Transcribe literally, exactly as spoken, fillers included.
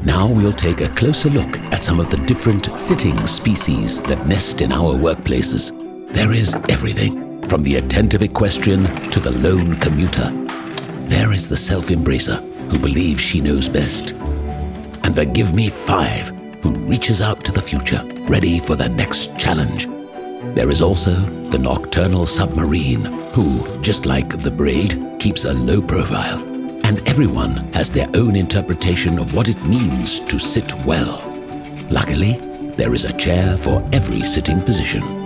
Now we'll take a closer look at some of the different sitting species that nest in our workplaces. There is everything, from the attentive equestrian to the lone commuter. There is the self-embracer who believes she knows best. And the give me five who reaches out to the future, ready for the next challenge. There is also the nocturnal submarine who, just like the braid, keeps a low profile. And everyone has their own interpretation of what it means to sit well. Luckily, there is a chair for every sitting position.